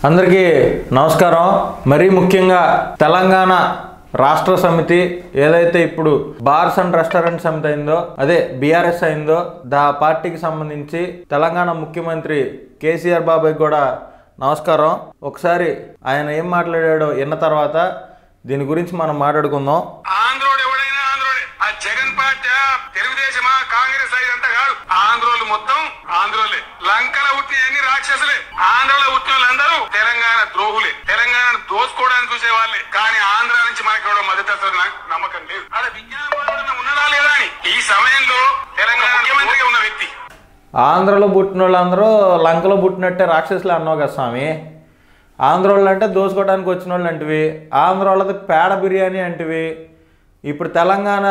అందరికీ నమస్కారం। మరీ ముఖ్యంగా తెలంగాణ రాష్ట్ర సమితి ఏదైతే ఇప్పుడు బార్స్ అండ్ రెస్టారెంట్ సమితి అయిందో అదే బీఆర్ఎస్ అయిందో దా పార్టీకి సంబంధించి తెలంగాణ ముఖ్యమంత్రి కేసీఆర్ బాబాయ్ కూడా నమస్కారం। ఒకసారి ఆయన ఏం మాట్లాడాడో విన్న తర్వాత దీని గురించి మనం మాట్లాడుకుందాం। ఆంధ్రోడు ఎవడైనా ఆంధ్రోడే, ఆ జగన్ పార్టీ తెలుగుదేశమా కాంగ్రెస్ ఇదంతా కాదు, ఆంధ్రోలు మొత్తం ఆంధ్రోలే। లంకల ఉట్టి అన్ని రాక్షసులే, ఆంధ్రలో ఉట్టిన వాళ్ళందరూ తెలంగాణ ద్రోహులే, తెలంగాణను దోసుకోవడానికి చూసే వాళ్ళే। కానీ ఆంధ్ర నుంచి మనకి ఎవడో మద్దతు నమ్మకం లేదు, అలా విజ్ఞానం ఉన్నదా లేదా అని ఈ సమయంలో తెలంగాణ ముఖ్యమంత్రిగా ఉన్న వ్యక్తి ఆంధ్రలో పుట్టిన వాళ్ళందరూ లంకలో పుట్టినట్టే రాక్షసులు అన్నావు కదా స్వామి। ఆంధ్ర వాళ్ళు అంటే దోసుకోవడానికి వచ్చిన వాళ్ళు అంటివి, ఆంధ్ర వాళ్ళది పేడ బిర్యానీ అంటివి। ఇప్పుడు తెలంగాణ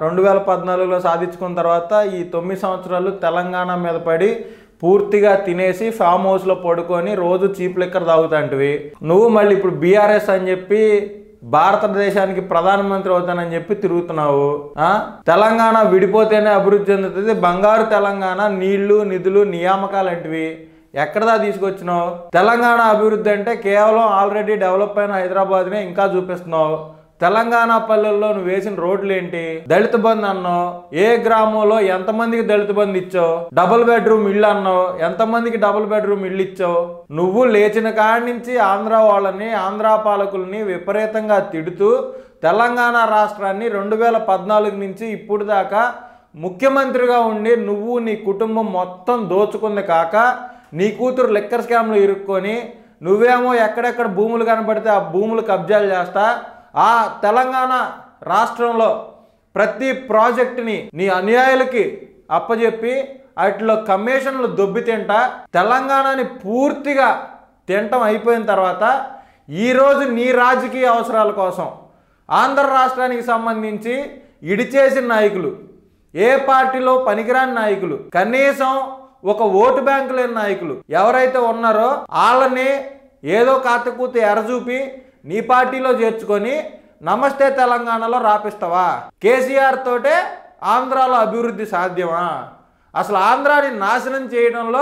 2014లో సాధించుకున్న తర్వాత ఈ 9 సంవత్సరాలు తెలంగాణ మీద పడి పూర్తిగా తినేసి ఫామ్ హౌస్లో పడుకొని రోజు చీప్ లిక్కర్ తాగుతాంటివి। నువ్వు మళ్ళీ ఇప్పుడు బీఆర్ఎస్ అని చెప్పి భారతదేశానికి ప్రధానమంత్రి అవుతానని చెప్పి తిరుగుతున్నావు। తెలంగాణ విడిపోతేనే అభివృద్ధి చెందుతుంది, బంగారు తెలంగాణ, నీళ్లు నిధులు నియామకాలు అంటివి ఎక్కడదా తీసుకొచ్చినావు? తెలంగాణ అభివృద్ధి అంటే కేవలం ఆల్రెడీ డెవలప్ అయిన హైదరాబాద్నే ఇంకా చూపిస్తున్నావు। తెలంగాణ పల్లెల్లో నువ్వు వేసిన రోడ్లు ఏంటి? దళిత బంధు అన్నావు, ఏ గ్రామంలో ఎంతమందికి దళిత బంధు ఇచ్చావు? డబుల్ బెడ్రూమ్ ఇల్లు అన్నావు, ఎంతమందికి డబుల్ బెడ్రూమ్ ఇల్లు ఇచ్చావు? నువ్వు లేచిన కాడి నుంచి ఆంధ్ర వాళ్ళని, ఆంధ్ర పాలకుల్ని విపరీతంగా తిడుతూ తెలంగాణ రాష్ట్రాన్ని 2014 నుంచి ఇప్పుడు దాకా ముఖ్యమంత్రిగా ఉండి నువ్వు నీ కుటుంబం మొత్తం దోచుకుంది కాక నీ కూతురు లిక్కర్ స్కామ్లో ఇరుక్కొని నువ్వేమో ఎక్కడెక్కడ భూములు కనబడితే ఆ భూములు కబ్జాలు చేస్తా ఆ తెలంగాణ రాష్ట్రంలో ప్రతి ప్రాజెక్టుని నీ అనుయాయులకి అప్పచెప్పి వాటిలో కమిషన్లు దొబ్బి తింటా తెలంగాణని పూర్తిగా తింటం అయిపోయిన తర్వాత ఈరోజు నీ రాజకీయ అవసరాల కోసం ఆంధ్ర రాష్ట్రానికి సంబంధించి ఇడిచేసిన నాయకులు, ఏ పార్టీలో పనికిరాని నాయకులు, కనీసం ఒక ఓటు బ్యాంకు లేని నాయకులు ఎవరైతే ఉన్నారో వాళ్ళని ఏదో కాతకూత ఎరచూపి నీ పార్టీలో చేర్చుకొని నమస్తే తెలంగాణలో రాపిస్తావా? కేసీఆర్ తోటే ఆంధ్రాలో అభివృద్ధి సాధ్యమా? అసలు ఆంధ్రాని నాశనం చేయడంలో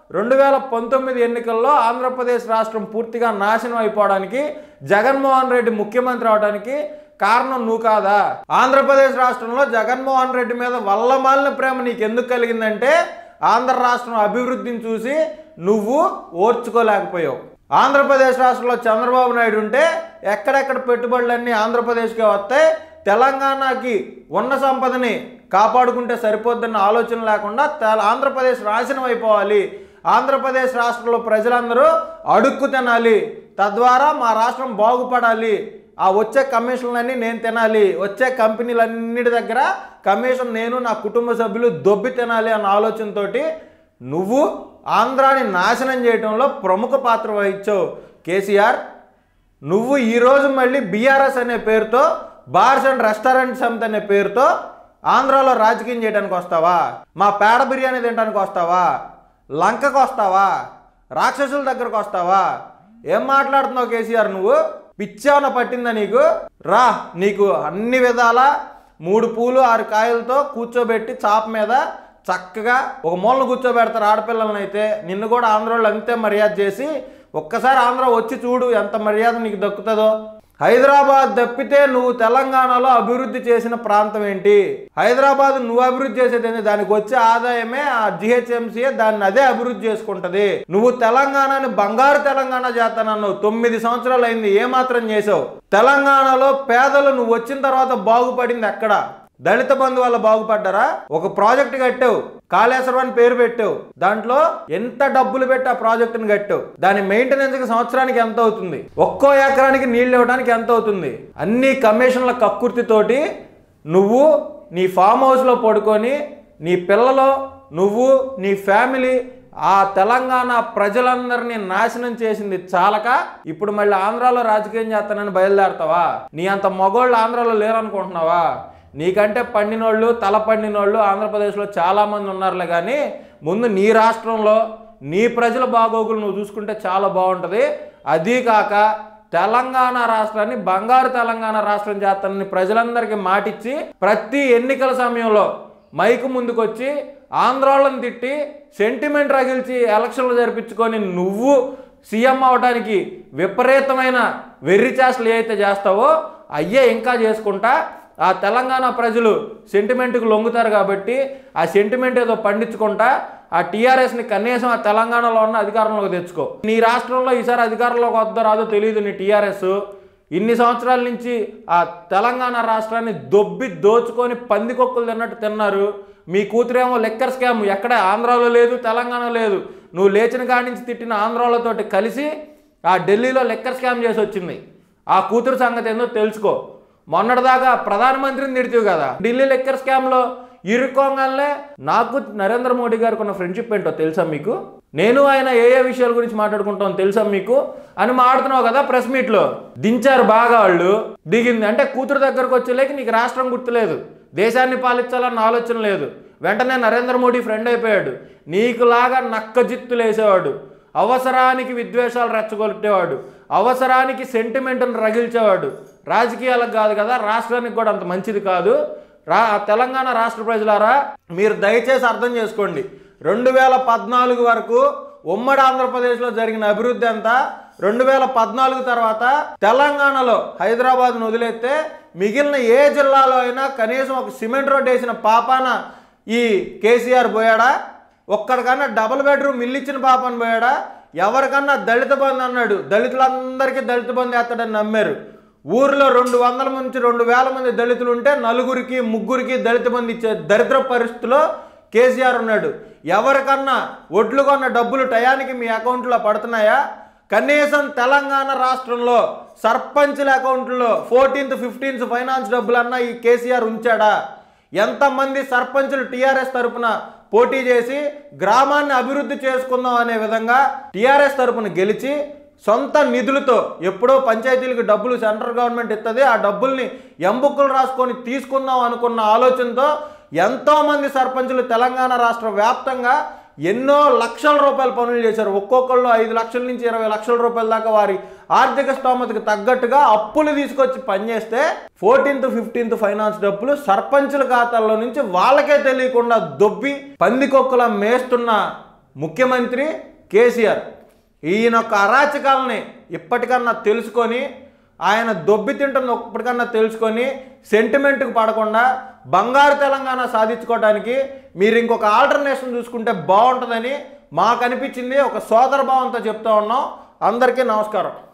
2019 ఎన్నికల్లో ఆంధ్రప్రదేశ్ రాష్ట్రం పూర్తిగా నాశనం అయిపోవడానికి జగన్మోహన్ రెడ్డి ముఖ్యమంత్రి అవడానికి కారణం నువ్వు కాదా? ఆంధ్రప్రదేశ్ రాష్ట్రంలో జగన్మోహన్ రెడ్డి మీద వల్లమాలిన ప్రేమ నీకు ఎందుకు కలిగిందంటే ఆంధ్ర రాష్ట్రం అభివృద్ధిని చూసి నువ్వు ఓర్చుకోలేకపోయావు। ఆంధ్రప్రదేశ్ రాష్ట్రంలో చంద్రబాబు నాయుడు ఉంటే ఎక్కడెక్కడ పెట్టుబడులన్నీ ఆంధ్రప్రదేశ్కే వస్తాయి, తెలంగాణకి ఉన్న సంపదని కాపాడుకుంటే సరిపోద్దన్న ఆలోచన లేకుండా ఆంధ్రప్రదేశ్ నాశనం అయిపోవాలి, ఆంధ్రప్రదేశ్ రాష్ట్రంలో ప్రజలందరూ అడుక్కు తినాలి, తద్వారా మా రాష్ట్రం బాగుపడాలి, ఆ వచ్చే కమిషన్లన్నీ నేను తినాలి, వచ్చే కంపెనీలన్నిటి దగ్గర కమిషన్ నేను నా కుటుంబ సభ్యులు దొబ్బి తినాలి అన్న ఆలోచనతోటి నువ్వు ఆంధ్రాని నాశనం చేయడంలో ప్రముఖ పాత్ర వహించావు కేసీఆర్। నువ్వు ఈరోజు మళ్ళీ బీఆర్ఎస్ అనే పేరుతో బార్స్ అండ్ రెస్టారెంట్ సమితి అనే పేరుతో ఆంధ్రాలో రాజకీయం చేయడానికి వస్తావా? మా పేడ బిర్యానీ తినడానికి వస్తావా? లంకకు వస్తావా? రాక్షసుల దగ్గరకు వస్తావా? ఏం మాట్లాడుతున్నావు కేసీఆర్? నువ్వు పిచ్చాన పట్టిందా నీకు? రా, నీకు అన్ని విధాల 3 పూలు 6 కాయలతో కూర్చోబెట్టి చాప మీద చక్కగా ఒక మూలను కూర్చోబెడతారు ఆడపిల్లలని అయితే, నిన్ను కూడా ఆంధ్రోళ్ళు అంతే మర్యాద చేసి ఒక్కసారి ఆంధ్ర వచ్చి చూడు ఎంత మర్యాద నీకు దక్కుతుందో। హైదరాబాద్ తప్పితే నువ్వు తెలంగాణలో అభివృద్ధి చేసిన ప్రాంతం ఏంటి? హైదరాబాద్ నువ్వు అభివృద్ధి చేసేది ఏంటి? దానికి వచ్చే ఆదాయమే ఆ జిహెచ్ఎంసీఏ దాన్ని అదే అభివృద్ధి చేసుకుంటది। నువ్వు తెలంగాణని బంగారు తెలంగాణ చేస్తానన్నావు, 9 సంవత్సరాలు అయింది, ఏమాత్రం చేసావు? తెలంగాణలో పేదలు నువ్వు వచ్చిన తర్వాత బాగుపడింది ఎక్కడ? దళిత బంధు వల్ల బాగుపడ్డారా? ఒక ప్రాజెక్ట్ కట్టావు, కాళేశ్వరం అని పేరు పెట్టావు, దాంట్లో ఎంత డబ్బులు పెట్టి ఆ ప్రాజెక్టుని కట్టావు, దాని మెయింటెనెన్స్కి సంవత్సరానికి ఎంత అవుతుంది, ఒక్కో ఎకరానికి నీళ్ళు ఇవ్వడానికి ఎంత అవుతుంది? అన్ని కమిషన్ల కక్కుర్తితోటి నువ్వు నీ ఫామ్ హౌస్లో పడుకొని నీ పిల్లలు, నువ్వు, నీ ఫ్యామిలీ ఆ తెలంగాణ ప్రజలందరినీ నాశనం చేసింది చాలక ఇప్పుడు మళ్ళీ ఆంధ్రాలో రాజకీయం చేస్తానని బయలుదేరతావా? నీ అంత మగోళ్ళు ఆంధ్రాలో లేరనుకుంటున్నావా? నీకంటే పండినోళ్ళు, తల పండినోళ్ళు ఆంధ్రప్రదేశ్లో చాలామంది ఉన్నారులే, కానీ ముందు నీ రాష్ట్రంలో నీ ప్రజల బాగోగులు నువ్వు చూసుకుంటే చాలా బాగుంటుంది। అదీ కాక తెలంగాణ రాష్ట్రాన్ని బంగారు తెలంగాణ రాష్ట్రం చేస్తానని ప్రజలందరికీ మాటిచ్చి ప్రతి ఎన్నికల సమయంలో మైకు ముందుకొచ్చి ఆంధ్రోళ్ళని తిట్టి సెంటిమెంట్ రగిల్చి ఎలక్షన్లు జరిపించుకొని నువ్వు సీఎం అవడానికి విపరీతమైన వెర్రి చేష్టలు ఏవైతే చేస్తావో అయ్యే ఇంకా చేసుకుంటా ఆ తెలంగాణ ప్రజలు సెంటిమెంట్కి లొంగుతారు కాబట్టి ఆ సెంటిమెంట్ ఏదో పండించుకుంటా ఆ టీఆర్ఎస్ని కనీసం ఆ తెలంగాణలో ఉన్న అధికారంలోకి తెచ్చుకో. నీ రాష్ట్రంలో ఈసారి అధికారంలోకి వద్దో రాదో తెలియదు నీ టీఆర్ఎస్. ఇన్ని సంవత్సరాల నుంచి ఆ తెలంగాణ రాష్ట్రాన్ని దోచుకొని పందికొక్కులు తిన్నట్టు తిన్నారు. మీ కూతురేమో లెక్కర్ స్కామ్ ఎక్కడ ఆంధ్రాలో లేదు, తెలంగాణ లేదు. నువ్వు లేచిన కాడి నుంచి తిట్టిన ఆంధ్రాలతోటి కలిసి ఆ ఢిల్లీలో లెక్కర్ స్కామ్ చేసి వచ్చింది. ఆ కూతురు సంగతి ఏందో తెలుసుకో. మొన్నటిదాకా ప్రధానమంత్రిని తిడుతూ కదా, ఢిల్లీ లెక్కర్ స్కామ్లో ఇరుక్కోగానే నాకు నరేంద్ర మోడీ గారికి ఉన్న ఫ్రెండ్షిప్ ఏంటో తెలుసా మీకు? నేను ఆయన ఏ విషయాల గురించి మాట్లాడుకుంటాం తెలుసా మీకు అని మాట్లాడుతున్నావు కదా ప్రెస్ మీట్లో. దించారు బాగా వాళ్ళు. దిగింది అంటే కూతురు దగ్గరకు వచ్చేలేకి నీకు రాష్ట్రం గుర్తులేదు, దేశాన్ని పాలించాలన్న ఆలోచన లేదు. వెంటనే నరేంద్ర మోడీ ఫ్రెండ్ అయిపోయాడు. నీకులాగా నక్కజిత్తులు వేసేవాడు, అవసరానికి విద్వేషాలు రెచ్చగొట్టేవాడు, అవసరానికి సెంటిమెంట్ను రగిల్చేవాడు. రాజకీయాలకు కాదు కదా, రాష్ట్రానికి కూడా అంత మంచిది కాదు. తెలంగాణ రాష్ట్ర ప్రజలారా మీరు దయచేసి అర్థం చేసుకోండి. 2014 వరకు ఉమ్మడి ఆంధ్రప్రదేశ్లో జరిగిన అభివృద్ధి అంతా 2014 తర్వాత తెలంగాణలో హైదరాబాద్ను వదిలేస్తే మిగిలిన ఏ జిల్లాలో అయినా కనీసం ఒక సిమెంట్ రోడ్ వేసిన పాపాన ఈ కేసీఆర్ పోయాడా? ఒక్కడికన్నా డబుల్ బెడ్రూమ్ ఇల్లు ఇచ్చిన పాపని పోయాడా? ఎవరికన్నా దళిత బంధు అన్నాడు, దళితులందరికీ దళిత బంధు వేస్తాడని నమ్మారు. ఊర్లో 200 నుంచి 2000 మంది దళితులు ఉంటే 4-3 దళిత బంధు ఇచ్చే దరిద్ర పరిస్థితిలో కేసీఆర్ ఉన్నాడు. ఎవరికన్నా ఒడ్లు కొన్న డబ్బులు టయానికి మీ అకౌంట్లో పడుతున్నాయా? కనీసం తెలంగాణ రాష్ట్రంలో సర్పంచుల అకౌంట్లో 14th 15th ఫైనాన్స్ డబ్బులన్నా ఈ కేసీఆర్ ఉంచాడా? ఎంతమంది సర్పంచులు టీఆర్ఎస్ తరపున పోటీ చేసి గ్రామాన్ని అభివృద్ధి చేసుకుందాం అనే విధంగా టీఆర్ఎస్ తరపున గెలిచి సొంత నిధులతో ఎప్పుడో పంచాయతీలకు డబ్బులు సెంట్రల్ గవర్నమెంట్ ఇస్తుంది, ఆ డబ్బుల్ని ఎంబుక్కులు రాసుకొని తీసుకుందాం అనుకున్న ఆలోచనతో ఎంతోమంది సర్పంచులు తెలంగాణ రాష్ట్ర వ్యాప్తంగా ఎన్నో లక్షల రూపాయల పనులు చేశారు. ఒక్కొక్కళ్ళు 5 లక్షల నుంచి 20 లక్షల రూపాయల దాకా వారి ఆర్థిక స్తోమతకు తగ్గట్టుగా అప్పులు తీసుకొచ్చి పనిచేస్తే 14th 15th ఫైనాన్స్ డబ్బులు సర్పంచుల ఖాతాల్లో నుంచి వాళ్ళకే తెలియకుండా దొబ్బి పందికొక్కుల మేస్తున్న ముఖ్యమంత్రి కేసీఆర్. ఈయన యొక్క అరాచకాలని ఇప్పటికన్నా తెలుసుకొని, ఆయన దొబ్బి తింటుంది ఇప్పటికన్నా తెలుసుకొని సెంటిమెంట్కి పడకుండా బంగారు తెలంగాణ సాధించుకోవడానికి మీరు ఇంకొక ఆల్టర్నేషన్ చూసుకుంటే బాగుంటుందని మాకు అనిపించింది. ఒక సోదర భావంతో చెప్తా ఉన్నాం. అందరికీ నమస్కారం.